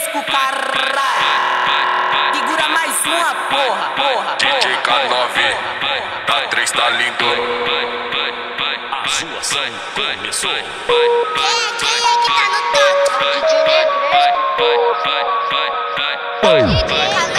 Negresko, caralho. Segura mais uma, porra. DJ K9, tá 3, tá lindo. A zoação começou. Quem é que tá no toque? DJ Negresko, porra. DJ K9.